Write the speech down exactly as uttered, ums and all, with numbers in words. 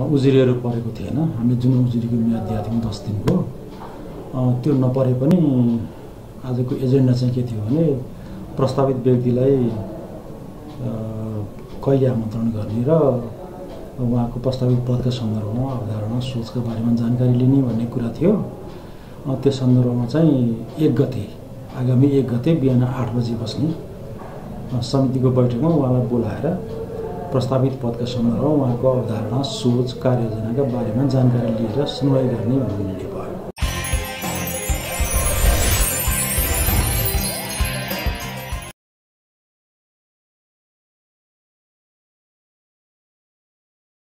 उजुरीहरू परेको थिएन। हामी जुन उजुरीको म्याद दिएको थियौँ दस दिनको त्यो नपरे पनि आजको एजेन्डा चाहिँ के थियो भने प्रस्तावित व्यक्तिलाई कहिले आमन्त्रण गर्ने र उहाँको प्रस्तावित पदका सन्दर्भमा अवधारणा सोचका बारेमा जानकारी लिने भन्ने कुरा थियो। त्यो सन्दर्भमा चाहिँ एक गते आगामी एक गते बिहान आठ बजी बस्ने समितिको बैठकमा उहाँलाई बोलाएर प्रस्तावित पदका सन्दर्भमा उहाँको अवधारणा सोच कार्ययोजनाका बारेमा जानकारी लिएर सुनवाई गर्ने भन्ने निर्णय भयो।